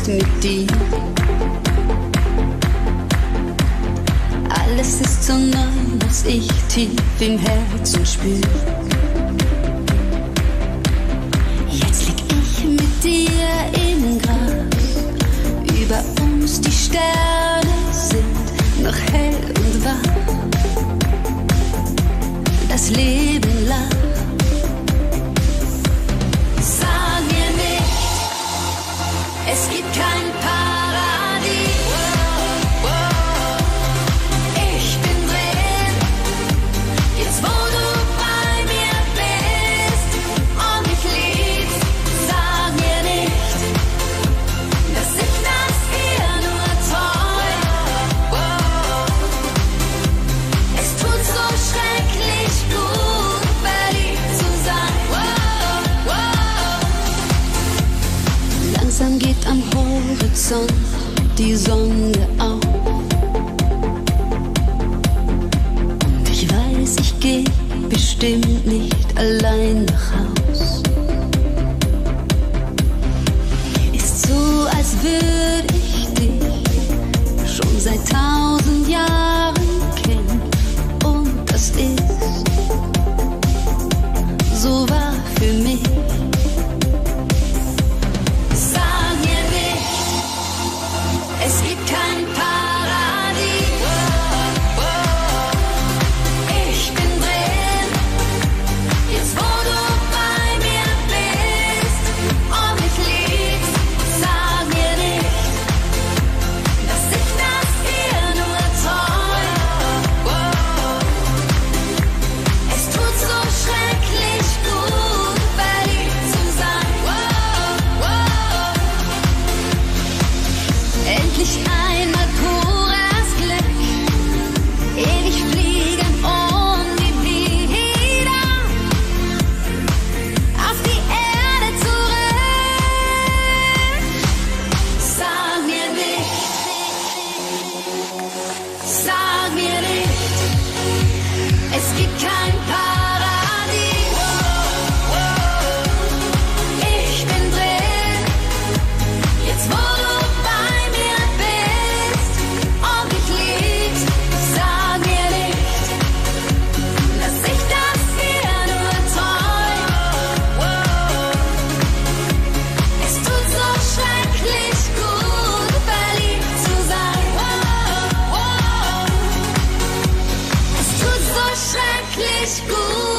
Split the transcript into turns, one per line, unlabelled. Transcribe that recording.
mit dir. Alles ist so neu, was ich tief im Herzen spür. Jetzt lieg ich mit dir im Grab. Über uns die Sterne sind noch hell und wach. Das Leben lacht. Sag mir nicht, es gibt kein Paradies. Ich bin drin, jetzt wo du bei mir bist und mich liebst. Sag mir nicht, dass ich das hier nur träum. Es tut so schrecklich gut, verliebt zu sein. Langsam geht am Horizont die Sonne auf. Und ich weiß, ich geh bestimmt nicht allein nach Haus. Ist so, als würde ich dich schon seit 1000 Jahren kennen. Und das ist so wahr für mich. Sag mir nicht, es gibt kein Paradies. Ich bin drin, jetzt wo du bei mir bist und mich liebst. Sag mir nicht, dass ich das hier nur träum. Es tut so schrecklich gut, verliebt zu sein. Endlich einmal pures Glück, ewig fliegen und nie wieder auf die Erde zurück. Sag mir nicht, es gibt kein Paradies. Ich bin drin, jetzt wo du bei mir bist und mich liebst. Sag mir nicht, dass ich das hier nur träum. Es tut so schrecklich gut, verliebt zu sein. Es tut so schrecklich gut.